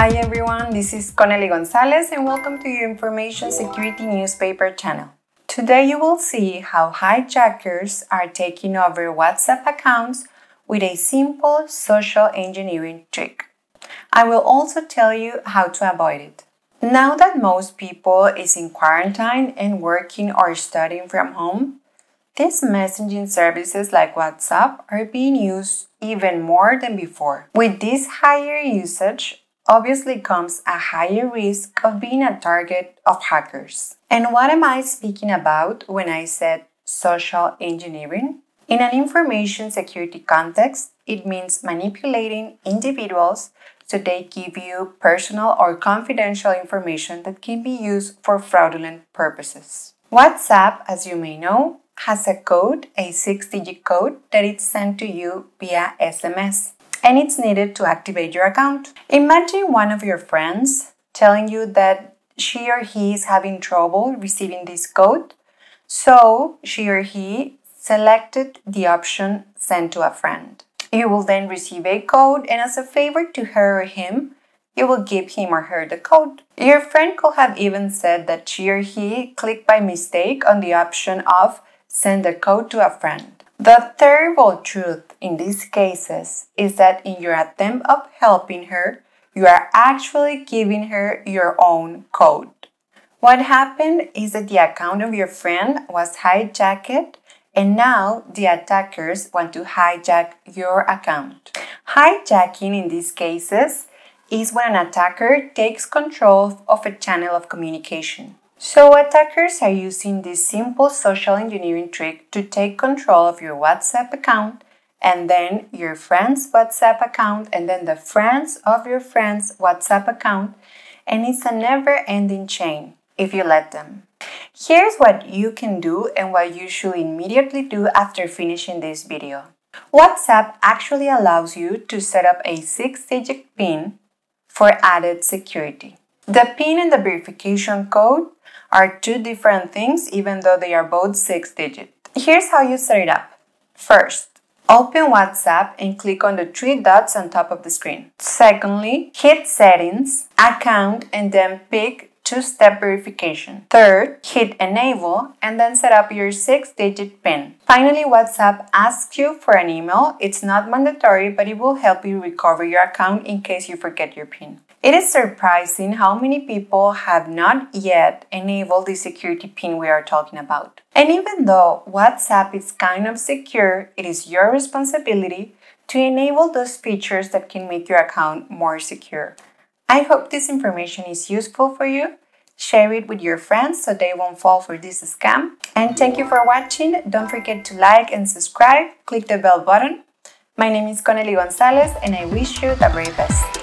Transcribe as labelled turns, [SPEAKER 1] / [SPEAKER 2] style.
[SPEAKER 1] Hi everyone, this is Conely Gonzalez and welcome to your Information Security Newspaper channel. Today you will see how hijackers are taking over WhatsApp accounts with a simple social engineering trick. I will also tell you how to avoid it. Now that most people is in quarantine and working or studying from home, these messaging services like WhatsApp are being used even more than before. With this higher usage, obviously comes a higher risk of being a target of hackers. And what am I speaking about when I said social engineering? In an information security context, it means manipulating individuals so they give you personal or confidential information that can be used for fraudulent purposes. WhatsApp, as you may know, has a code, a 6-digit code that is sent to you via SMS. And it's needed to activate your account. Imagine one of your friends telling you that she or he is having trouble receiving this code, so she or he selected the option send to a friend. You will then receive a code, and as a favor to her or him, you will give him or her the code. Your friend could have even said that she or he clicked by mistake on the option of send the code to a friend. The terrible truth in these cases is that in your attempt of helping her, you are actually giving her your own code. What happened is that the account of your friend was hijacked, and now the attackers want to hijack your account. Hijacking in these cases is when an attacker takes control of a channel of communication. So attackers are using this simple social engineering trick to take control of your WhatsApp account and then your friend's WhatsApp account and then the friends of your friend's WhatsApp account, and it's a never-ending chain if you let them. Here's what you can do and what you should immediately do after finishing this video. WhatsApp actually allows you to set up a 6-digit PIN for added security. The PIN and the verification code are two different things even though they are both 6-digit. Here's how you set it up. First, open WhatsApp and click on the 3 dots on top of the screen. Secondly, hit Settings, Account, and then pick 2-step verification. Third, hit Enable and then set up your 6-digit PIN. Finally, WhatsApp asks you for an email. It's not mandatory, but it will help you recover your account in case you forget your PIN. It is surprising how many people have not yet enabled the security PIN we are talking about. And even though WhatsApp is kind of secure, it is your responsibility to enable those features that can make your account more secure. I hope this information is useful for you. Share it with your friends so they won't fall for this scam. And thank you for watching. Don't forget to like and subscribe. Click the bell button. My name is Conely Gonzalez and I wish you the very best.